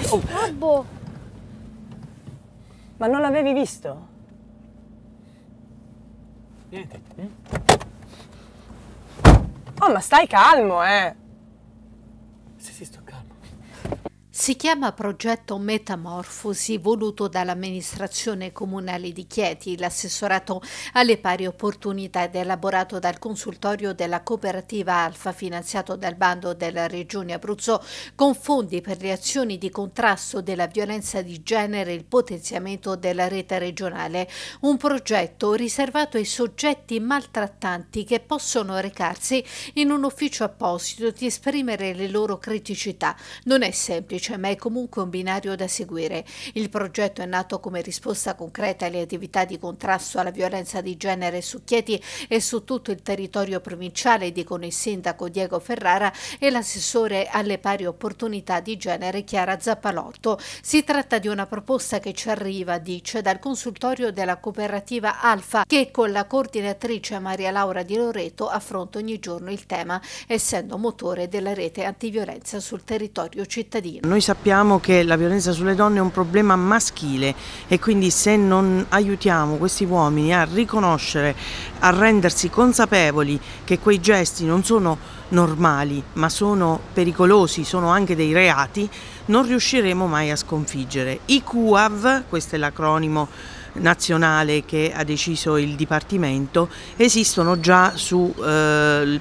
Oh. Babbo! Ma non l'avevi visto? Niente. Oh, ma stai calmo, Sì, sto calmo. Si chiama progetto Metamorfosi, voluto dall'amministrazione comunale di Chieti, l'assessorato alle pari opportunità ed elaborato dal consultorio della cooperativa Alfa, finanziato dal bando della Regione Abruzzo, con fondi per le azioni di contrasto della violenza di genere e il potenziamento della rete regionale. Un progetto riservato ai soggetti maltrattanti che possono recarsi in un ufficio apposito di esprimere le loro criticità. Non è semplice, ma è comunque un binario da seguire. Il progetto è nato come risposta concreta alle attività di contrasto alla violenza di genere su Chieti e su tutto il territorio provinciale, dicono il sindaco Diego Ferrara e l'assessore alle pari opportunità di genere Chiara Zappalorto. Si tratta di una proposta che ci arriva, dice, dal consultorio della cooperativa Alfa, che con la coordinatrice Maria Laura Di Loreto affronta ogni giorno il tema, essendo motore della rete antiviolenza sul territorio cittadino. Noi sappiamo che la violenza sulle donne è un problema maschile e quindi se non aiutiamo questi uomini a riconoscere, a rendersi consapevoli che quei gesti non sono normali ma sono pericolosi, sono anche dei reati, non riusciremo mai a sconfiggere. I QAV, questo è l'acronimo nazionale che ha deciso il Dipartimento, esistono già sul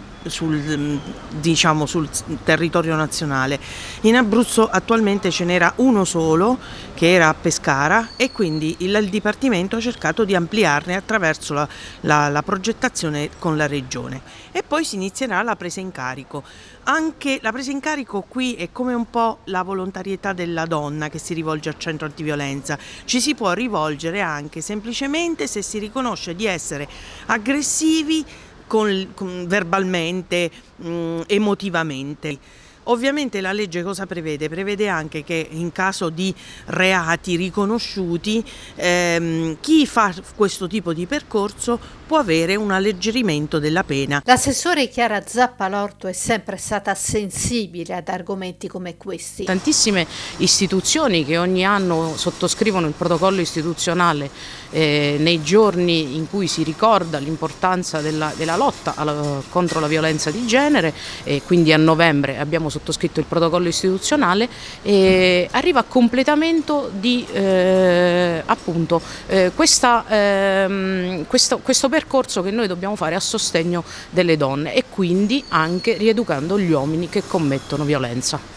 territorio nazionale. In Abruzzo attualmente ce n'era uno solo, che era a Pescara, e quindi il Dipartimento ha cercato di ampliarne attraverso la progettazione con la Regione, e poi si inizierà la presa in carico. Anche la presa in carico qui è come un po' la volontarietà della donna che si rivolge al centro antiviolenza. Ci si può rivolgere anche semplicemente se si riconosce di essere aggressivi verbalmente, emotivamente. Ovviamente la legge cosa prevede? Prevede anche che in caso di reati riconosciuti chi fa questo tipo di percorso può avere un alleggerimento della pena. L'assessore Chiara Zappalorto è sempre stata sensibile ad argomenti come questi. Tantissime istituzioni che ogni anno sottoscrivono il protocollo istituzionale nei giorni in cui si ricorda l'importanza della lotta contro la violenza di genere, e quindi a novembre abbiamo sottoscritto il protocollo istituzionale, e arriva a completamento di questo percorso che noi dobbiamo fare a sostegno delle donne, e quindi anche rieducando gli uomini che commettono violenza.